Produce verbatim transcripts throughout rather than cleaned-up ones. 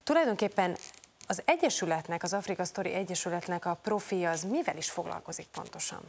Tulajdonképpen az Egyesületnek, az Africa Story Egyesületnek a profilja az mivel is foglalkozik pontosan?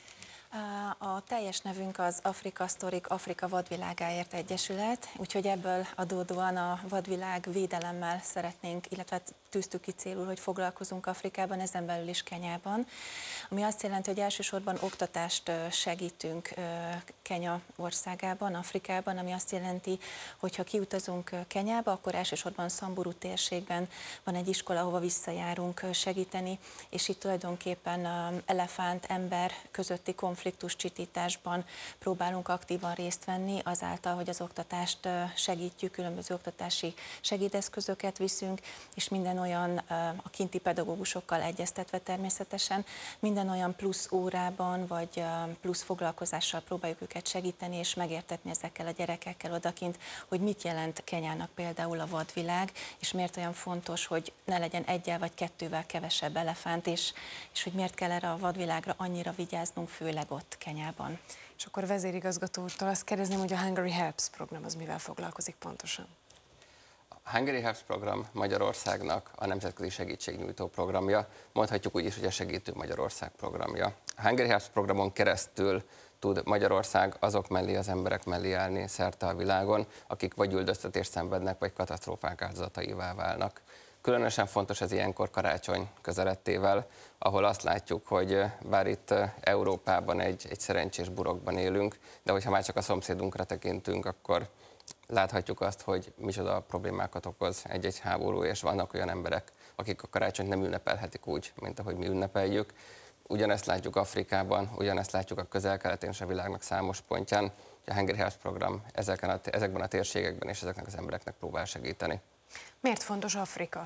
A teljes nevünk az Africa Story Afrika Vadvilágáért Egyesület, úgyhogy ebből adódóan a vadvilág védelemmel szeretnénk, illetve tűztük ki célul, hogy foglalkozunk Afrikában, ezen belül is Kenyában, ami azt jelenti, hogy elsősorban oktatást segítünk Kenya országában, Afrikában, ami azt jelenti, hogy ha kiutazunk Kenyába, akkor elsősorban Samburu térségben van egy iskola, ahova visszajárunk segíteni, és itt tulajdonképpen elefánt-ember közötti konfliktus csitításban próbálunk aktívan részt venni, azáltal, hogy az oktatást segítjük, különböző oktatási segédeszközöket viszünk, és minden olyan, a kinti pedagógusokkal egyeztetve természetesen, minden olyan plusz órában, vagy plusz foglalkozással próbáljuk őket segíteni, és megértetni ezekkel a gyerekekkel odakint, hogy mit jelent Kenyának például a vadvilág, és miért olyan fontos, hogy ne legyen egyel vagy kettővel kevesebb elefánt, és, és hogy miért kell erre a vadvilágra annyira vigyáznunk, főleg ott Kenyában. És akkor vezérigazgató úrtól azt kérdezném, hogy a Hungary Helps program az mivel foglalkozik pontosan? A Hungary Helps program Magyarországnak a nemzetközi segítségnyújtó programja, mondhatjuk úgy is, hogy a Segítő Magyarország programja. A Hungary Helps programon keresztül tud Magyarország azok mellé, az emberek mellé állni szerte a világon, akik vagy üldöztetést szenvednek, vagy katasztrófák áldozataivá válnak. Különösen fontos ez ilyenkor karácsony közelettével, ahol azt látjuk, hogy bár itt Európában egy, egy szerencsés burokban élünk, de hogyha már csak a szomszédunkra tekintünk, akkor láthatjuk azt, hogy micsoda problémákat okoz egy-egy háború, és vannak olyan emberek, akik a karácsonyt nem ünnepelhetik úgy, mint ahogy mi ünnepeljük. Ugyanezt látjuk Afrikában, ugyanezt látjuk a Közel-Keleten és a világnak számos pontján. A Hungary Helps program ezeken a, ezekben a térségekben és ezeknek az embereknek próbál segíteni. Miért fontos Afrika?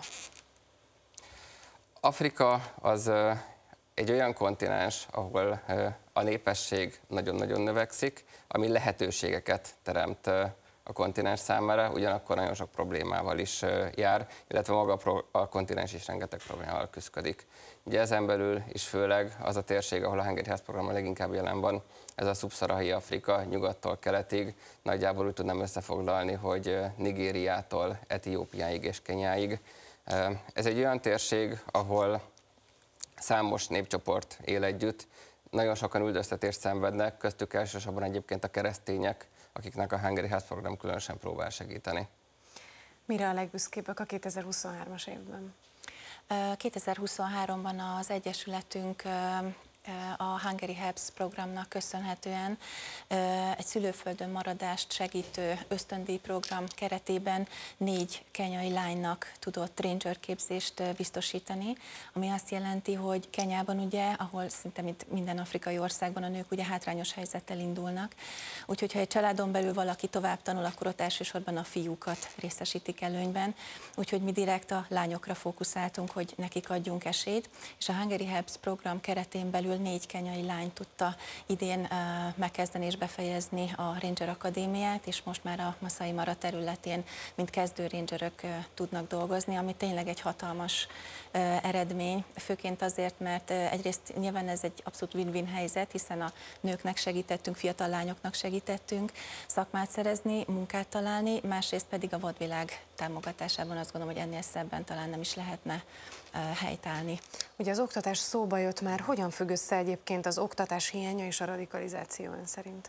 Afrika az egy olyan kontinens, ahol a népesség nagyon-nagyon növekszik, ami lehetőségeket teremt a kontinens számára, ugyanakkor nagyon sok problémával is jár, illetve maga a kontinens is rengeteg problémával küszködik. Ugye ezen belül is főleg az a térség, ahol a Hungary Helps program a leginkább jelen van, ez a szubszaharai Afrika, nyugattól keletig, nagyjából úgy tudnám összefoglalni, hogy Nigériától Etiópiáig és Kenyáig. Ez egy olyan térség, ahol számos népcsoport él együtt, nagyon sokan üldöztetést szenvednek, köztük elsősorban egyébként a keresztények, akiknek a Hungary Helps program különösen próbál segíteni. Mire a legbüszkébbek a kétezer-huszonhármas évben? kétezer-huszonháromban az Egyesületünk a Hungary Helps programnak köszönhetően egy szülőföldön maradást segítő ösztöndíj program keretében négy kenyai lánynak tudott ranger képzést biztosítani, ami azt jelenti, hogy Kenyában ugye, ahol szinte mint minden afrikai országban a nők ugye hátrányos helyzettel indulnak, úgyhogy ha egy családon belül valaki tovább tanul, akkor ott elsősorban a fiúkat részesítik előnyben, úgyhogy mi direkt a lányokra fókuszáltunk, hogy nekik adjunk esélyt, és a Hungary Helps program keretén belül négy kenyai lány tudta idén uh, megkezdeni és befejezni a Ranger Akadémiát, és most már a Masai Mara területén, mint kezdő rangerök uh, tudnak dolgozni, ami tényleg egy hatalmas uh, eredmény, főként azért, mert uh, egyrészt nyilván ez egy abszolút win-win helyzet, hiszen a nőknek segítettünk, fiatal lányoknak segítettünk szakmát szerezni, munkát találni, másrészt pedig a vadvilág támogatásában azt gondolom, hogy ennél szebben talán nem is lehetne uh, helytállni. Ugye az oktatás szóba jött már, hogyan függ össze egyébként az oktatás hiánya és a radikalizáció ön szerint?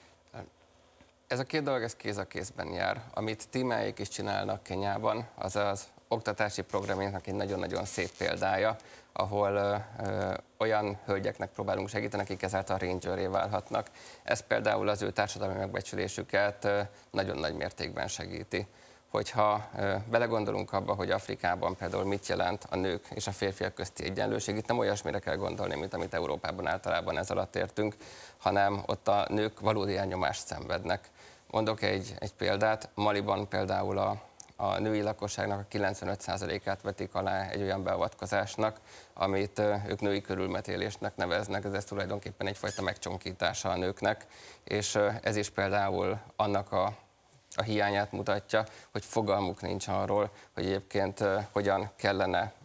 Ez a két dolog ez kéz a kézben jár. Amit tímáik is csinálnak Kenyában, az az oktatási programjának egy nagyon-nagyon szép példája, ahol ö, ö, olyan hölgyeknek próbálunk segíteni, akik ezáltal rangerré válhatnak. Ez például az ő társadalmi megbecsülésüket ö, nagyon nagy mértékben segíti. Hogyha ö, belegondolunk abba, hogy Afrikában például mit jelent a nők és a férfiak közti egyenlőség, itt nem olyasmire kell gondolni, mint amit Európában általában ez alatt értünk, hanem ott a nők valódi elnyomást szenvednek. Mondok egy, egy példát, Maliban például a, a női lakosságnak a kilencvenöt százalékát vetik alá egy olyan beavatkozásnak, amit ö, ők női körülmetélésnek neveznek, ez, ez tulajdonképpen egyfajta megcsonkítása a nőknek, és ö, ez is például annak a a hiányát mutatja, hogy fogalmuk nincs arról, hogy egyébként uh, hogyan kellene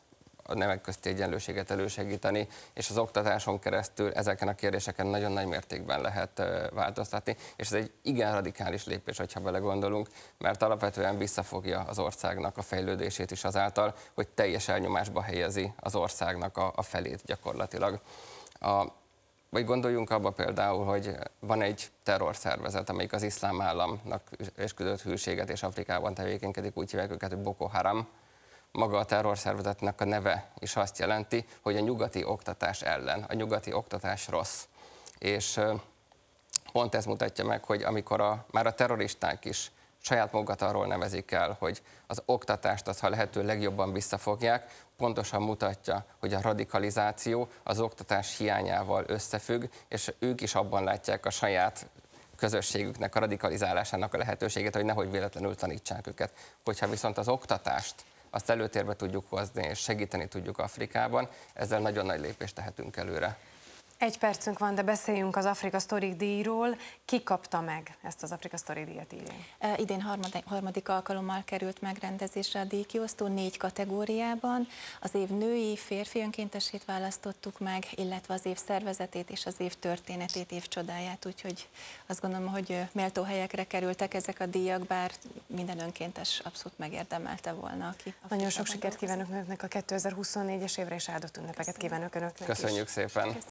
a nemek közti egyenlőséget elősegíteni, és az oktatáson keresztül ezeken a kérdéseken nagyon nagy mértékben lehet változtatni, és ez egy igen radikális lépés, hogyha belegondolunk, mert alapvetően visszafogja az országnak a fejlődését is azáltal, hogy teljes elnyomásba helyezi az országnak a, a felét gyakorlatilag. A, vagy gondoljunk abba például, hogy van egy terrorszervezet, amelyik az iszlám államnak esküdött hűséget és Afrikában tevékenykedik, úgy hívják őket, hogy Boko Haram. Maga a terrorszervezetnek a neve is azt jelenti, hogy a nyugati oktatás ellen, a nyugati oktatás rossz. És pont ez mutatja meg, hogy amikor a, már a terroristák is saját magukat arról nevezik el, hogy az oktatást az, ha lehető legjobban visszafogják, pontosan mutatja, hogy a radikalizáció az oktatás hiányával összefügg, és ők is abban látják a saját közösségüknek a radikalizálásának a lehetőséget, hogy nehogy véletlenül tanítsák őket. Hogyha viszont az oktatást azt előtérbe tudjuk hozni, és segíteni tudjuk Afrikában, ezzel nagyon nagy lépést tehetünk előre. Egy percünk van, de beszéljünk az Africa Story díjról. Ki kapta meg ezt az Africa Story díjat idén? E, idén harmadik, harmadik alkalommal került megrendezésre a díjkiosztó négy kategóriában. Az év női, férfi önkéntesét választottuk meg, illetve az év szervezetét és az év történetét, év csodáját, úgyhogy azt gondolom, hogy méltó helyekre kerültek ezek a díjak, bár minden önkéntes abszolút megérdemelte volna. Aki Nagyon sok sikert kívánok önöknek a kétezer-huszonnégyes évre, és áldott ünnepeket kívánok önöknek. Köszönjük is. szépen!